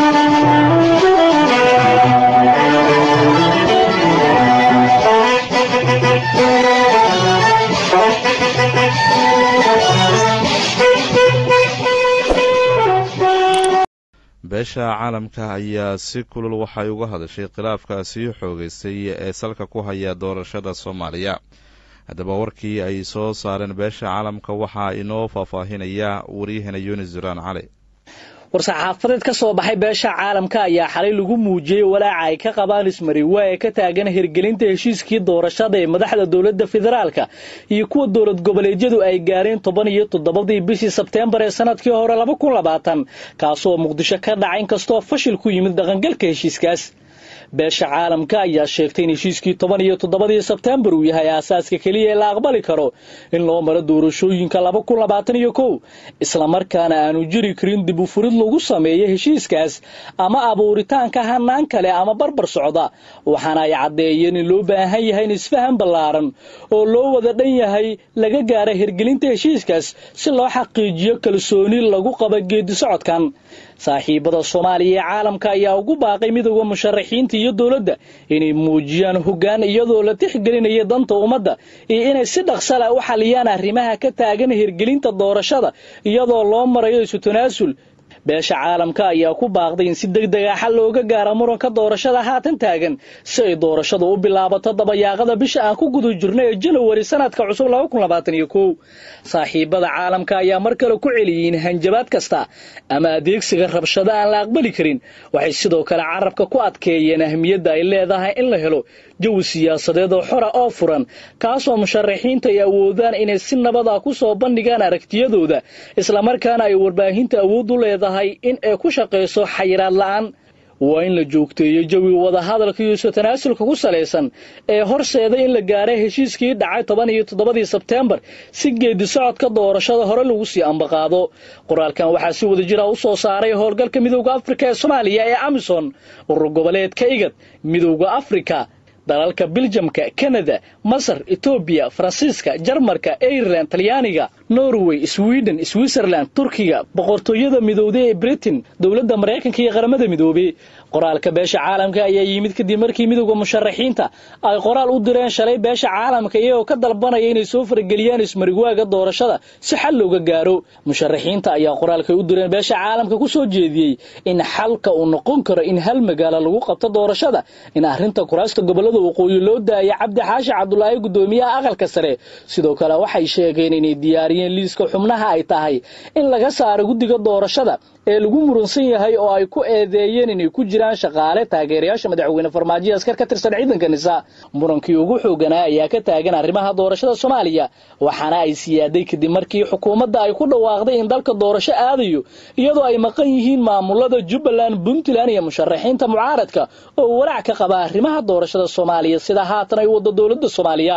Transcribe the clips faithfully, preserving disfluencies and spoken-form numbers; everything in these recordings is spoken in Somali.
beesha caalamka ayaa si kulul waxay uga hadashay khilaafkaasi xoogaystay ee salka ku haya doorashada Soomaaliya. haddaba warkii ay soo saareen beesha caalamka waxaa inoo faahfaahinaya wariyahana Yunis Duraan Cali. war-saxaafadeed ka soo baxay beesha caalamka ayaa xalay lagu muujiyay walaaca ay ka qabaan ismariwaa ee ka taagan hirgelinta heshiiskii doorashada ee madaxda dowladda federaalka iyo kuwa dowlad goboleedyadu ay gaareen toban iyo toddobadii bishii Sebteembar ee sanadkii hore laba kun labaatan kaasoo Muqdisho ka dhacay inkastoo fashil ku yimid dhaqangalka heshiiskaas. beesha caalamka ayaa sheegtay in heshiiskii toban iyo toddobadii Sebteembar uu yahay aasaaska kaliya ee la aqbali karo in loo maro doorashooyinka laba kun labaatan iyo kow isla markaana aanu jiri karin dib u furid lagu sameeyo heshiiskaas ama abuuritaanka hanaan kale ama barbar socda waxaana ay cadeeyeen in loo baahan yahay in isfahan ballaaran oo loo wada dhan yahay laga gaaro hirgelinta heshiiskaas si loo xaqiijiyo kalsooni lagu qabo geedi socodkan. saaxiibada Soomaaliya ee caalamka ayaa ugu baaqay midowga musharaxiinta iyo dawladda inay muujiyaan hoggaan iyadoo la tixgelinayo danta ummadda iyo inay si dhaqso ah u xaliyaan arrimaha ka taagan hirgelinta doorashada iyadoo loo marayo isu tanaasul. beesha caalamka ayaa ku baaqday in si degdeg ah xal looga gaaro muranka doorashada haatan taagan si ay doorashadu u bilaabato dabayaaqada bisha aan ku guda jirnay ee January sanadka cusub laba kun labaatan iyo kow. saaxiibada caalamka ayaa mar kale ku celiyeen hanjabaad kasta ama adeegsiga rabshada aan la aqbali karin. waxay sidoo kale carabka ku adkeeyeen ahmiyadda ay leedahay in la helo jawi siyaasadeed oo xor ah oo furan kaasoo musharaxiinta ay awoodaan inay si nabad ah ku soo bandhigaan aragtiyadooda isla markaana ay warbaahinta awood u leedahay in ay ku shaqeyso xayiraad la'aan. waa in la joogteeyo jawi wada hadalka iyo tanaasulka ku saleysan ee horseeday in la gaaro heshiiskii dhacay toban iyo toddobadii Sebteembar si geedi socodka doorashada hore lagu sii ambaqaado. qoraalkan waxaa si wada jira u soo saaray howlgalka midowga Afrika ee Soomaaliya ee AMISOM, urur goboleedka IGAD, midowga Afrika, dalalka Belgiumka, Canada, Masar, Ethiopia, Faransiiska, Jarmalka, Ireland, Talyaaniga, Norway, Sweden, Switzerland, Turkiga, boqortooyada midowday ee Britain, dawladda Mareykanka iyo qaramada midoobay. qoraalka beesha caalamka ayaa yimid kadib markii midowga musharaxiinta ay qoraal u direen shalay beesha caalamka iyagoo ka dalbanaya inay soo fargeliyaan ismarigwaaga doorashada si xal looga gaaro. musharaxiinta ayaa qoraalka u direen beesha caalamka ku soo jeediyay in xalka uu noqon karo in hal magaalo lagu qabto doorashada, in arrinta kuraasta gobolada waqooyi loo daayo Cabdi Xaashi Cabdullaahi gudoomiyaha aqalka sare. sidoo kale waxay sheegeen inay diyaariyeen liiska xubnaha ay tahay in laga saaro guddiga doorashada ee lagu muransan yahay oo ay ku eedeeyeen inay ku jiraan shaqaale taageerayaasha madaxweyne Farmaajo askar ka tirsan ciidanka nisa. murankii ugu xooganaa ayaa ka taagan arrimaha doorashada Soomaaliya waxaana ay siyaaday kadib markii xukuumadda ay ku dhawaaqday in dalka doorasho aadayo iyadoo ay maqan yihiin maamulada Jubbaland, Puntland iyo musharaxiinta mucaaradka oo walaac ka qaba arrimaha doorashada Soomaaliya sida haatan ay wada dawladda Soomaaliya.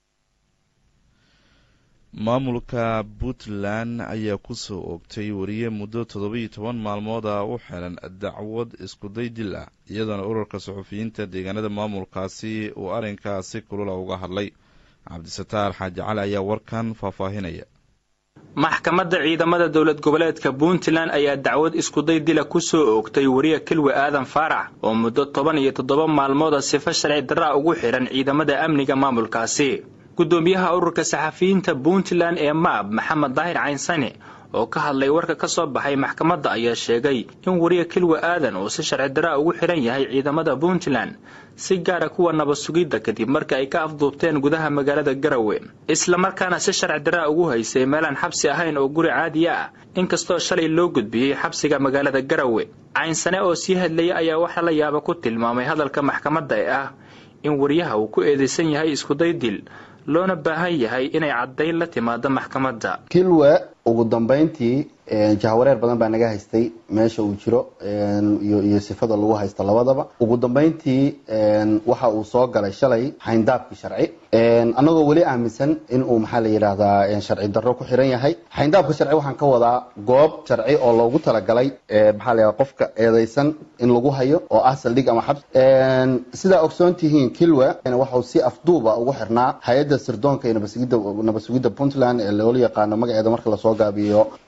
maamulka Puntland ayaa ku soo oogtay wariye muddo toddoba iyo toban maalmood ah u xiran dacwad isku day dil ah iyadoo ururka suxufiyiinta deegaanada maamulkaasi uu arrinkaasi kulula uga hadlay. Cabdisataar Xaaji Cali ayaa warkan faahfaahinaya. maxkamadda ciidamada dowlad goboleedka Puntland ayaa dacwad isku day dil ku soo oogtay wariye Kilwe Aadan Faarax oo muddo toban iyo toddoba maalmood sifo sharci darro ugu xiran ciidamada amniga maamulkaasi. gudoomiyaha ururka saxafiyiinta Puntland ee M A B Maxamed Daahir Caynsane oo ka hadlay warka ka soo baxay maxkamadda ayaa sheegay in wariye Kilwe Aadan uu si sharci darro ugu xiran yahay ciidamada Puntland si gaar ah kuwa nabad sugidda kadib markii ay ka afduubteen gudaha magaalada Garowe isla markaana si sharci darro ugu haysay meelaan xabsi ahayn oo guri caadi ah inkastoo shalay loo gudbiyay xabsiga magaalada Garowe. Caynsane oo sii hadlay ayaa waxa la yaabo ku tilmaamay hadalka maxkamadda ee ah in wariyaha uu ku eedeysan yahay isku day dil loona baahan yahay inay cadeyn la timaado maxkamadda. Kilwe ugu dambeyntii jahwareer badan baa naga haystay meesha uu jiro iyo iyo sifada lagu haysto labadaba. ugu dambeyntii waxa uu soo galay shalay xayndaabki sharci anagoo wali aaminsan in uu maxaa la yiraahdaa sharci darro ku xiran yahay. xayndaabka sharci waxaan ka wadaa goob sharci oo loogu talagalay maxaa la yiraahdaa qofka eedeysan in lagu hayo oo ah saldhig ama xabs. sida ogsoontihiin Kilwe waxa uu si afduuba ugu xirnaa hay'adda sirdoonka ee nabad sugidda Puntland ee loo yaqaan magaceeda marka la soo gaabiyo Bisa.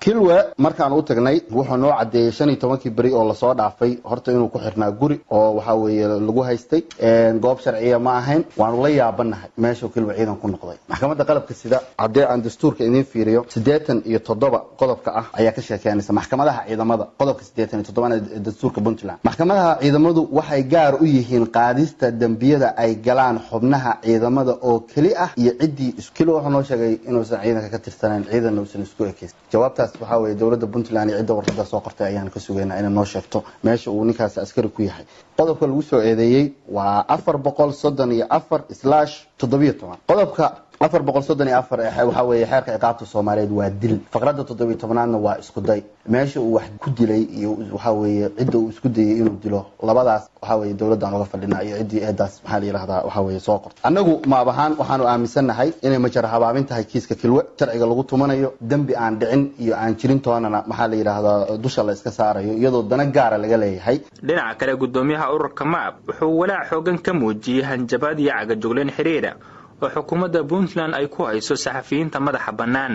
kilwe markaan u tagnay wuxuu noo cadeeyay shan iyo tobankii bari oo la soo dhaafay horta inuu ku xirnaa guri oo waxa weeye lagu haystay een goob sharciya ma ahayn waan la yaabanahay meesha kilwe ciidan ku noqday maxkamadda qalabka sida hadii aan dastuurka idin fiiriyo siddeetan iyo toddoba qodobka ah ayaa ka sheekeynaysa maxkamadaha ciidamada qodobka siddeetan iyo toddoba ee dastuurka Puntland maxkamadaha ciidamadu waxay gaar u yihiin qaadista dambiyada ay galaan xubnaha ciidamada oo kali ah iyo cidii iskilo wuxuu noo sheegay inuu ciidanka ka tirsanaan ciidan uusan isku ekeys jawaabtaas waxa weeye dawladda Puntland iyo cidda warqadda soo qortay ayaan ka sugeynaa inay noo sheegto meesha uu ninkaas askari ku yahay qodobka lagu soo eedeeyay waa afar boqol soddon iyo afar slash toddoba iyo toban qodobka afar boqol soddon iyo afar waxa weeye xeerka ciqaabta Soomaaliyeed waa dil faqradda toddoba iyo tobnaad waa isku day meesha uu wax ku dilay iyo waxa weeye cidda uu isku dayay inuu dilo labadaas waxa weeye dawladda aan uga fadhinaa iyo cidii eedaas waxa la yiraahdaa waxa weeye soo qortay anagu ma abahan waxaanu aaminsanahay inay majar habaabin tahay kiiska kilwe sharciga lagu tumanayo dambi aan dhicin iyo aan jirin toonana waxa la yiraahdaa dusha la iska saarayo iyadoo dana gaar ah laga leeyahay dhinaca kale gudoomiyaha ururka maab wuxuu walaac xoogan ka muujiyay hanjabaad iyo cagajugleen xiriira oo xukuumadda Puntland ay ku hayso saxafiyiinta madaxa banaan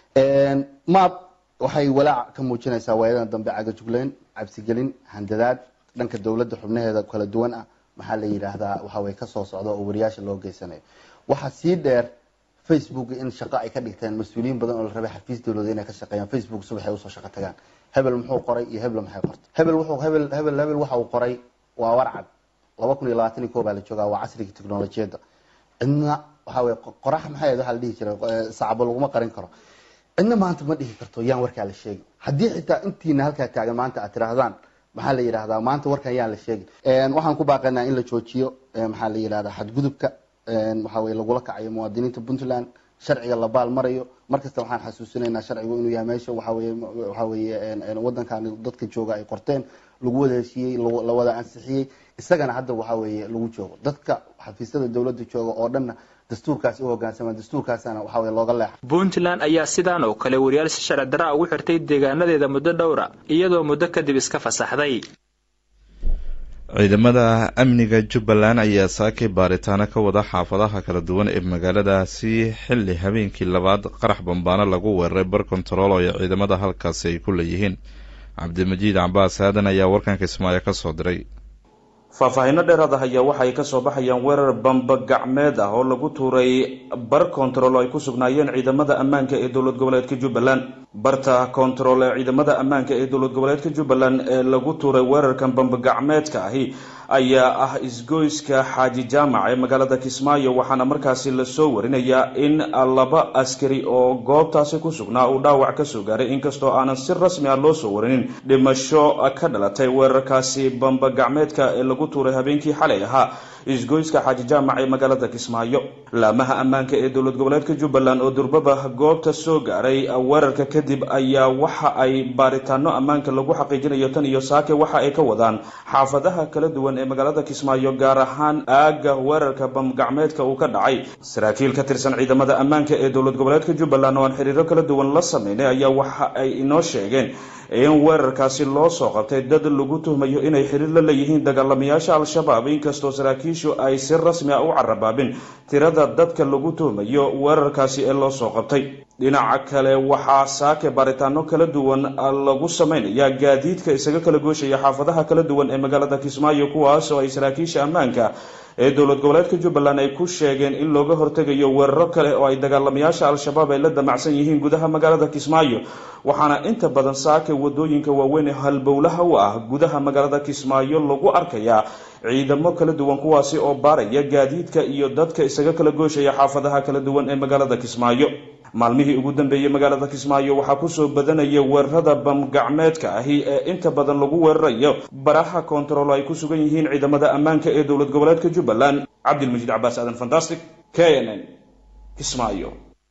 een maab waxay walaac ka muujinaysaa waayadan dambe cagajugleen cabsi gelin handadaad dhanka dawladda xubnaheeda kala duwan ah waxa la yiraahdaa waxa way ka soo socdo oo wariyaasha loo geysanayo waxa si dheer Facebook in shaqo ay ka dhigteen mas'uuliyiin badan oo la rabay xafiis dawladda inay ka shaqeeyaan Facebook subaxay u soo shaqo tagaan hebel muxuu qoray iyo hebel maxay qortay hebel wuxuu hebel hebel hebel waxa uu qoray waa warcad laba kun iyo labaatan iyo koow baa la joogaa waa casriga tiknoolajiyada inna waxa way qorax maxay waxa la dhihi jiray saacado lagu ma qarin karo inna maanta ma dhihi karto yaan warka la sheegay hadii xitaa intiina halka taagan maanta aad tiraahdaan waxa la yiraahdaa maanta warkan yaan la sheegay een waxaan ku baaqaynaa in la joojiyo waxa la yiraahdaa xadgudubka een waxa way lagu la kacayo muwaadiniinta Puntland sharciga la baal marayo markasta waxaan xasuusinaynaa sharcigu inuu yahay meesha waxa way waxa way een wadankan dadka jooga ay qorteen lagu wada heshiiyay la wada ansixiyay isagana hadda waxa way lagu joogo dadka xafiisyada dawladda jooga oo dhan dastuurkaas u hogaansama dastuurkaasana waxa way looga leex Puntland ayaa sidaan oo kale wariyaal si sharci darro ugu xirtay deegaanadeeda muddo dhowr ah iyadoo muddo kadib iska fasaxday ciidamada amniga Jubbaland ayaa saakay baaritaano ka wada xaafadaha kala duwan ee magaaladaasi xilli habeenkii labaad qarax bambaano lagu weeraray bar control oo ciidamada halkaas ay ku leeyihiin Cabdimajiid Cabbaas Aadan ayaa warkan Kismaayo ka soo diray faahfaahinno dheeraad ah ayaa waxa ay ka soo baxayaan weerar bamba gacmeed ah oo lagu tuuray bar control oo ay ku sugnaayeen ciidamada ammaanka ee dowlad goboleedka Jubbaland barta control ee ciidamada ammaanka ee dowlad goboleedka Jubbaland ee lagu tuuray weerarkan bamba gacmeedka ahi ayaa ah isgoyska Xaaji Jaamac ee magaalada Kismaayo waxaana markaasi la soo warinayaa in laba askari oo goobtaasi ku sugnaa uu dhaawac ka soo gaaray inkastoo aanan si rasmi ah loo soo warinin dhimasho ka dhalatay weerarkaasi bamba gacmeedka ee lagu tuuray habeenkii xalay ahaa isgoyska Xaaji Jaamac ee magaalada Kismaayo laamaha ammaanka ee dowlad goboleedka Jubbaland oo durbaba goobta soo gaaray weerarka kadib ayaa waxa ay baaritaano ammaanka lagu xaqiijinayo tan iyo saake waxa ay ka wadaan xaafadaha kala duwan ee magaalada Kismaayo gaar ahaan aaga weerarka bam gacmeedka uu ka dhacay saraakiil ka tirsan ciidamada ammaanka ee dowlad goboleedka Jubbaland oo aan xiriiro kala duwan la sameeyay ayaa waxa ay inoo sheegeen in weerarkaasi loo soo qabtay dad lagu tuhmayo inay xiriir la leeyihiin dagaalamayaasha al-shabaab inkastoo saraakiishu ay si rasmi ah u carabaabin tirada dadka lagu tuhmayo weerarkaasi ee loo soo qabtay dhinaca kale waxaa saake baaritaano kala duwan lagu sameeyaa gaadiidka isaga kala gooshaya xaafadaha kala duwan ee magaalada Kismaayo kuwaas oo ay saraakiisha ammaanka ee dowlad goboleedka Jubbaland ay ku sheegeen in looga hortagayo weeraro kale oo ay dagaalamayaasha al-shabaab ay la damacsan yihiin gudaha magaalada Kismaayo waxaana inta badan saake wadooyinka waaweyn ee halbowlaha u ah gudaha magaalada Kismaayo lagu arkayaa ciidamo kala duwan kuwaasi oo baaraya gaadiidka iyo dadka isaga kala gooshaya xaafadaha kala duwan ee magaalada Kismaayo maalmihii ugu dambeeyay magaalada Kismaayo waxa ku soo badanaya weerarada bam gacmeedka ahi ee inta badan lagu weerarayo baraha control ay ku sugan yihiin ciidamada ammaanka ee dowlad goboleedka Jubbaland Cabdimajiid Cabbaas Aadan Fantastic K N N Kismaayo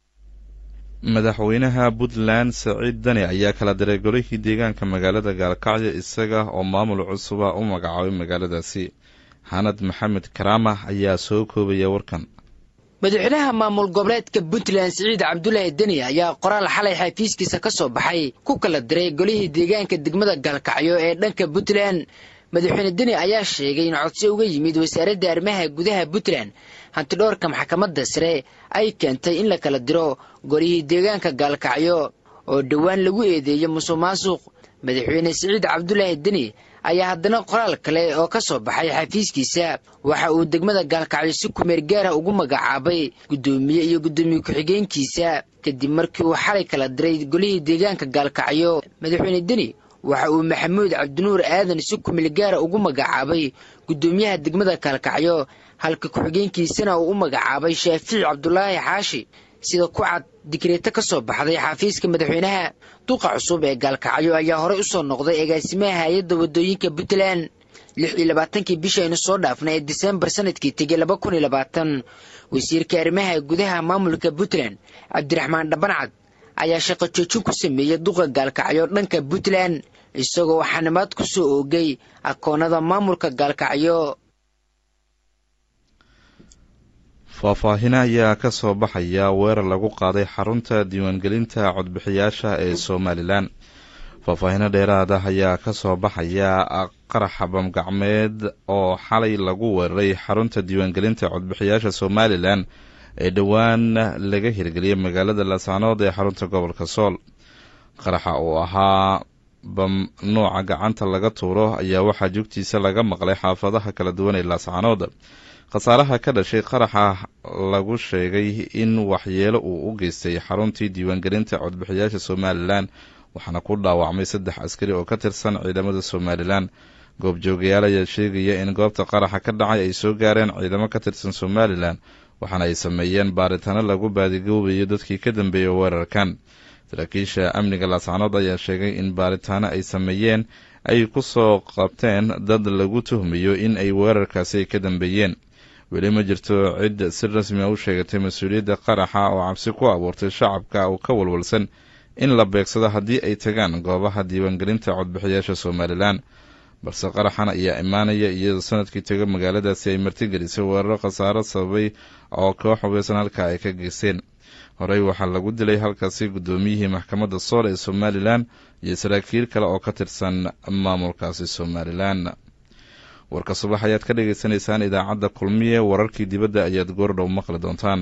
madaxweynaha Puntland Saciid Dani ayaa kala diray golihii deegaanka magaalada Gaalkacyo isaga oo maamul cusub u magacaabay magaaladaasi Hanad Maxamed Karaama ayaa soo koobaya warkan madaxweynaha maamul goboleedka Puntland Saciid Cabdullaahi Dani ayaa qoraal xalay xafiiskiisa ka soo baxay ku kala diray golihii deegaanka degmada Gaalkacyo ee dhanka Puntland madaxweyne Dani ayaa sheegay in codsi uga yimid wasaaradda arrimaha gudaha Puntland hanti dhowrka maxkamadda sare ay keentay in la kala diro golihii deegaanka Gaalkacyo oo dhowaan lagu eedeeyey musuqmaasuq. madaxweyne siciid cabdulaahi deni ayaa haddana qoraal kale oo ka soo baxay xafiiskiisa waxa uu degmada gaalkacyo si kumeer gaara ugu magacaabay guddoomiye iyo guddoomiye ku-xigeenkiisa kadib markii uu xalay kala diray golihii deegaanka gaalkacyo. madaxweyne deni waxa uu maxamuud cabdinuur aadan si kumeel gaara ugu magacaabay guddoomiyaha degmada gaalkacyo halka ku-xigeenkiisana uu u magacaabay shaafici cabdulaahi xaashi sida ku cad dikreeto ka soo baxday xafiiska madaxweynaha. duqa cusub ee gaalkacyo ayaa horey u soo noqday agaasimaha hay-adda waddooyinka puntland lix iyo labaatankii bishii aynu soo dhaafnay ee diseembar sanadkii tegey laba kun iyo labaatan. wasiirka arrimaha gudaha maamulka puntland cabdiraxmaan dhabancad ayaa shaqo joojin ku sameeyey duqa gaalkacyo dhanka puntland isagoo xanimaad ku soo oogay akoonada maamulka gaalkacyo. faahfaahina ayaa ka soo baxaya weerar lagu qaaday xarunta diiwaangelinta codbixiyaasha ee somalilan. faahfaahino dheeraada ayaa ka soo baxaya qaraxa bamgacmeed oo xalay lagu weeraray xarunta diiwaangelinta codbixiyaasha somalilan ee dhowaan laga hirgeliyay magaalada laascaanood ee xarunta gobolka sool. qaraxa oo ahaa bam nooca gacanta laga tuuro ayaa waxaa joogtiisa laga maqlay xaafadaha kala duwan ee laascaanood. khasaaraha ka dhashay qaraxa lagu sheegay in waxyeelo uu u geystay xaruntii diiwaangelinta codbixiyaasha somalilan waxaana ku dhaawacmay saddex askari oo ka tirsan ciidamada somalilan. goobjoogayaal ayaa sheegaya in goobta qaraxa ka dhacay ay soo gaareen ciidamo ka tirsan somalilan waxaana ay sameeyeen baaritaano lagu baadigoobayo dadkii ka dambeeyey weerarkan. saraakiisha amniga laascaanood ayaa sheegay in baaritaano ay sameeyeen ay ku soo qabteen dad lagu tuhmayo in ay weerarkaasi ka dambeeyeen. weli ma jirto cid si rasmi a u sheegatay mas-uuliyadda qaraxa oo cabsi ku abuurtay shacabka oo ka walwalsan in la beegsado haddii ay tagaan goobaha diiwaangelinta codbixiyaasha somalilan. balse qaraxan ayaa imaanaya iyadoo sanadkii taga magaaladaasi ay martigelisay weeraro khasaaro sababay oo koox hubeysan halka ay ka geysteen. horey waxaa lagu dilay halkaasi guddoomiyihii maxkamadda sool ee somalilan iyo saraakiil kale oo ka tirsan maamulkaasi somalilan. warka subax ayaad ka dhagaysanaysaan idaacadda kulmiye. wararkii dibadda ayaad goordhow maqli doontaan.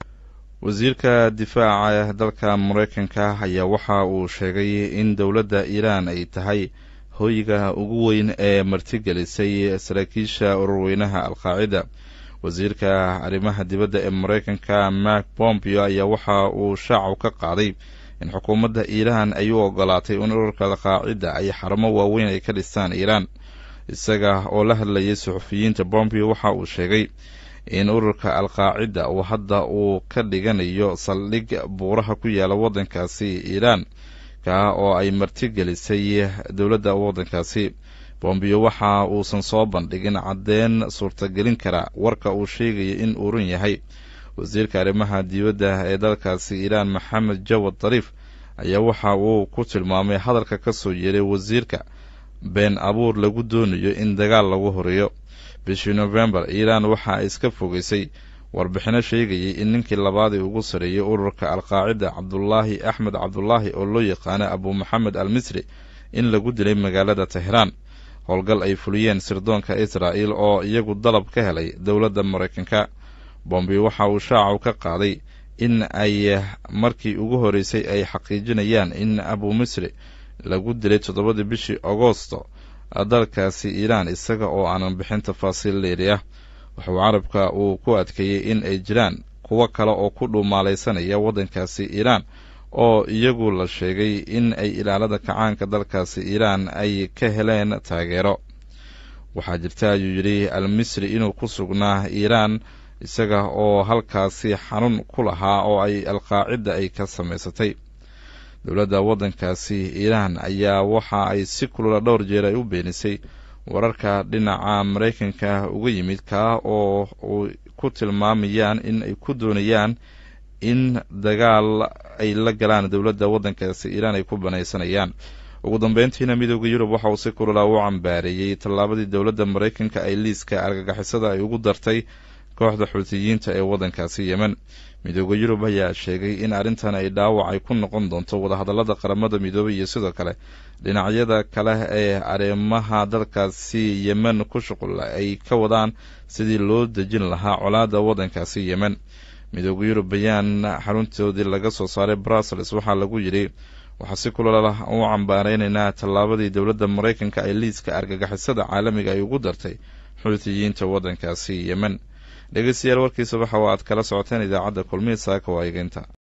wasiirka difaaca dalka mareykanka ayaa waxa uu sheegay in dowladda iiraan ay tahay hoyga ugu weyn ee martigelisay saraakiisha ururweynaha alqaacida. wasiirka arrimaha dibadda ee mareykanka mark pompeo ayaa waxa uu shaacu ka qaaday in xukuumadda iiraan ay u ogolaatay in ururka alqaacida ay xarumo waaweyn ay ka dhistaan iiraan. isaga oo la hadlayay suxufiyiinta, pompeo waxa uu sheegay in ururka alqaacida uu hadda uu ka dhiganayo saldhig buuraha ku yaala waddankaasi iiraan ka oo ay martigelisay dowladda waddankaasi. pompeo waxa uusan soo bandhigin caddeen suurtagelin kara warka uu sheegaya in uu run yahay. wasiirka arrimaha dibadda ee dalkaasi iiraan maxamed jawad dariif ayaa waxa uu ku tilmaamay hadalka ka soo yeeray wasiirka been abuur lagu doonayo in dagaal lagu horeeyo. bishii novembar iiraan waxa ay iska fogeysay warbixino sheegayay in ninkii labaad ee ugu sareeyay ururka alqaacida cabdulaahi axmed cabdulaahi oo loo yaqaano abu maxamed al misri in lagu dilay magaalada tehraan. howlgal ay fuliyeen sirdoonka israa'il oo iyagu dalab ka helay dowladda mareykanka. bombeo waxa uu shaacu ka qaaday in ay markii ugu horeysay ay xaqiijinayaan in abu misri lagu dilay toddobadii bishii agoosto dalkaasi iiraan isaga oo aanan bixin tafaasiil dheeri ah. wuxuu carabka uu ku adkeeyey in ay jiraan kuwo kale oo ku dhuumaalaysanaya waddankaasi iiraan oo iyagu la sheegay in ay ilaalada kacaanka dalkaasi iiraan ay ka heleen taageero. waxaa jirta ayuu yidhi al misri inuu ku sugnaa iiraan isaga oo halkaasi xarun ku lahaa oo ay alqaacida ay ka samaysatay. dowladda waddankaasi iiraan ayaa waxa ay si kulula dhowr jeer ay u beenisay wararka dhinaca mareykanka uga yimid kaa oo ku tilmaamayaan in ay ku doonayaan in dagaal ay la galaan dowladda waddankaasi iiraan ay ku banaysanayaan. ugu dambeyntiina midooda yurub waxa uu si kulula u cambaareeyey tallaabadii dowladda mareykanka ay liiska argagixisada ay ugu dartay kooxda xuutiyiinta ee waddankaasi yemen. midooda yurub ayaa sheegay in arrintan ay dhaawac ay ku noqon doonto wadahadallada qaramada midoobay iyo sidoo kale dhinacyada kale ee arrimaha dalkaasi yemen ku shuqul ay ka wadaan sidii loo dejin lahaa colaadda waddankaasi yemen. midooda yurub bayaan xaruntoodii laga soo saaray brussels waxaa lagu yidhi waxaa si kulala u cambaareynayna tallaabadii dowladda maraykanka ay liiska argagixisada caalamiga ay ugu dartay xuutiyiinta waddankaasi yemen. dhegeystayaal warkii subaxa oo aad kala socoteen idaacadda kulmiye saaka waa eegeynta.